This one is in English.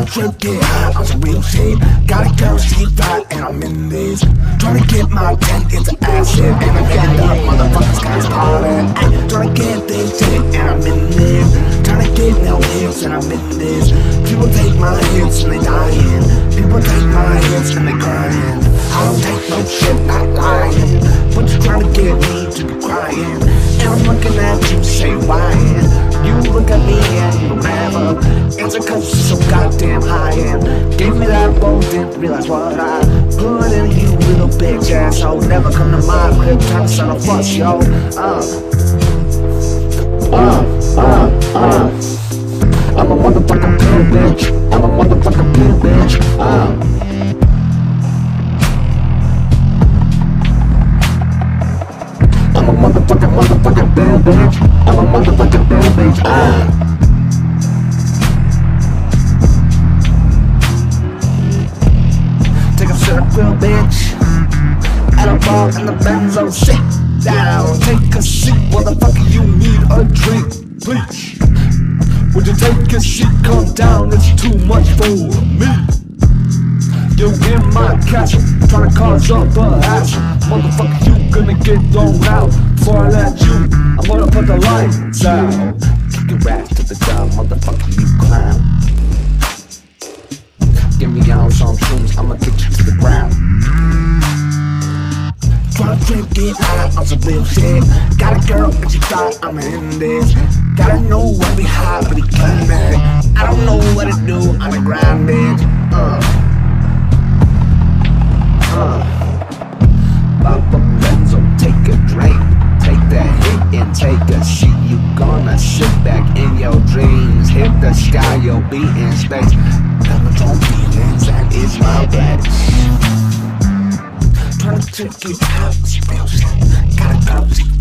trip, get high on some real shit. Got a girl, she fly, and I'm in this. Tryna get my tank into acid, and I'm making up motherfuckers guys party. Tryna get this shit, and I'm in this. Tryna get no hits, and I'm in this. People take my hits and they dying. People take my hits and they crying. I don't take no shit, not lying. But you tryna get me to be crying. And I'm looking at you, say why? You look at me and you never answer cause you're so goddamn high. And gave me that phone, didn't realize what I put in you, little bitch asshole. Never come to my crib, time to start a fuss, yo. I'm a motherfucking pill, bitch. I'm a motherfucking pill, bitch. I'm a motherfucking pill, bitch. I'm a motherfucking pill, bitch. Take a circle, bitch. At a bar in the benzo, sit down. Take a seat, motherfucker. You need a drink, please. Would you take a seat, calm down, it's too much for me. You in my castle, tryna cause up a hassle. Motherfucker, you gonna get thrown out. Before I let you, I'm gonna put the lights out. Kick your ass to the ground, motherfucker, you clown. Give me on some shrooms, I'ma get you to the ground. Tryna drink, get high on some real shit. Got a girl, and she thought I'm in this. Gotta know what we high, but he came back. I don't know what to do on the grind, bitch. Pop up benzo, take a drink. Take that hit and take a seat. You gonna sit back in your dreams. Hit the sky, you'll be in space. Cosmodrome feelings, that is my badge. Tryna take it out, she feels it. Gotta go,